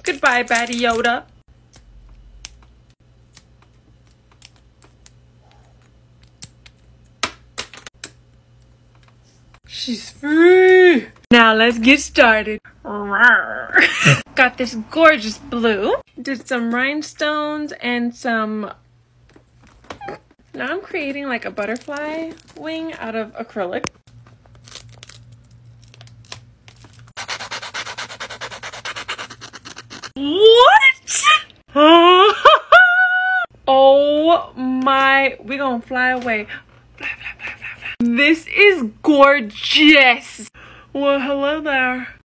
Goodbye, Batty Yoda. She's free. Now let's get started. Got this gorgeous blue. Did some rhinestones and some... Now I'm creating like a butterfly wing out of acrylic. What? Oh my, we gonna fly away. Fly, fly, fly, fly, fly. This is gorgeous. Well, hello there.